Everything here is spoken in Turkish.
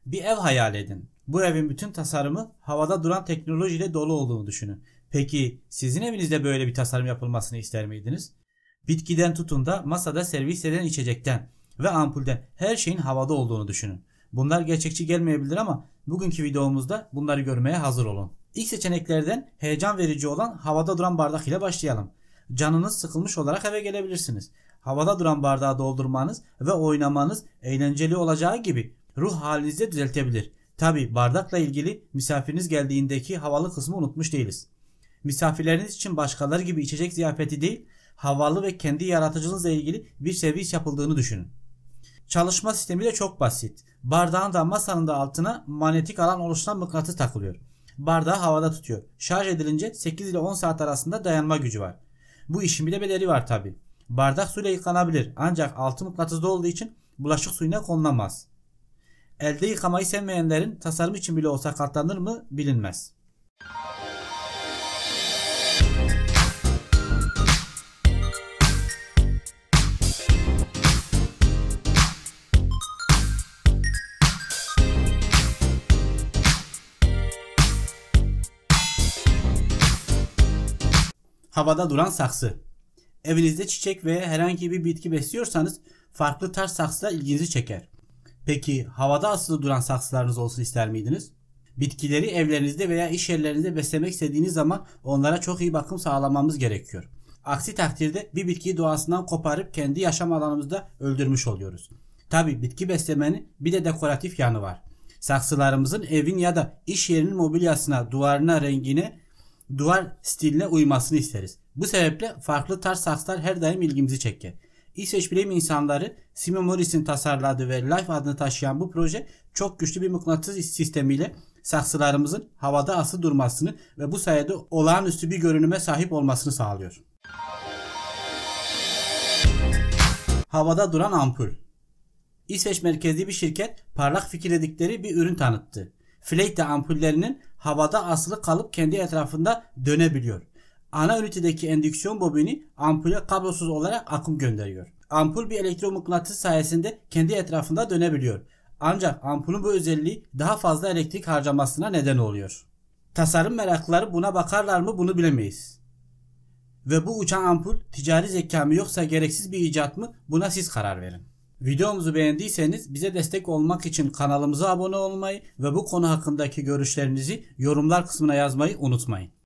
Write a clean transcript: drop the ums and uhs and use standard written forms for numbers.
Bir ev hayal edin. Bu evin bütün tasarımı havada duran teknolojiyle dolu olduğunu düşünün. Peki sizin evinizde böyle bir tasarım yapılmasını ister miydiniz? Bitkiden tutun da masada servis eden içecekten ve ampulden her şeyin havada olduğunu düşünün. Bunlar gerçekçi gelmeyebilir ama bugünkü videomuzda bunları görmeye hazır olun. İlk seçeneklerden heyecan verici olan havada duran bardak ile başlayalım. Canınız sıkılmış olarak eve gelebilirsiniz. Havada duran bardağı doldurmanız ve oynamanız eğlenceli olacağı gibi ruh halinizi de düzeltebilir. Tabi bardakla ilgili misafiriniz geldiğindeki havalı kısmı unutmuş değiliz. Misafirleriniz için başkaları gibi içecek ziyafeti değil, havalı ve kendi yaratıcılığınızla ilgili bir servis yapıldığını düşünün. Çalışma sistemi de çok basit. Bardağın da masanın da altına manyetik alan oluşturan mıknatıs takılıyor. Bardağı havada tutuyor. Şarj edilince 8 ile 10 saat arasında dayanma gücü var. Bu işin bir de bedeli var tabi. Bardak suyla yıkanabilir ancak altı mıknatıslı olduğu için bulaşık suyuna konulamaz. Elde yıkamayı sevmeyenlerin tasarım için bile olsa katlanır mı bilinmez. Havada duran saksı. Evinizde çiçek veya herhangi bir bitki besliyorsanız farklı tarz saksılar ilginizi çeker. Peki havada asılı duran saksılarınız olsun ister miydiniz? Bitkileri evlerinizde veya iş yerlerinizde beslemek istediğiniz zaman onlara çok iyi bakım sağlamamız gerekiyor. Aksi takdirde bir bitkiyi doğasından koparıp kendi yaşam alanımızda öldürmüş oluyoruz. Tabi bitki beslemenin bir de dekoratif yanı var. Saksılarımızın evin ya da iş yerinin mobilyasına, duvarına, rengine, duvar stiline uymasını isteriz. Bu sebeple farklı tarz saksılar her daim ilgimizi çeker. İsveç bilim insanları Simon Morris'in tasarladığı ve Life adını taşıyan bu proje çok güçlü bir mıknatıs sistemiyle saksılarımızın havada asılı durmasını ve bu sayede olağanüstü bir görünüme sahip olmasını sağlıyor. Havada duran ampul. İsveç merkezli bir şirket parlak fikir dedikleri bir ürün tanıttı. Fleyte ampullerinin havada asılı kalıp kendi etrafında dönebiliyor. Ana ünitedeki endüksiyon bobini ampule kablosuz olarak akım gönderiyor. Ampul bir elektromıknatıs sayesinde kendi etrafında dönebiliyor. Ancak ampulün bu özelliği daha fazla elektrik harcamasına neden oluyor. Tasarım meraklıları buna bakarlar mı bunu bilemeyiz. Ve bu uçan ampul ticari zeka mı yoksa gereksiz bir icat mı buna siz karar verin. Videomuzu beğendiyseniz bize destek olmak için kanalımıza abone olmayı ve bu konu hakkındaki görüşlerinizi yorumlar kısmına yazmayı unutmayın.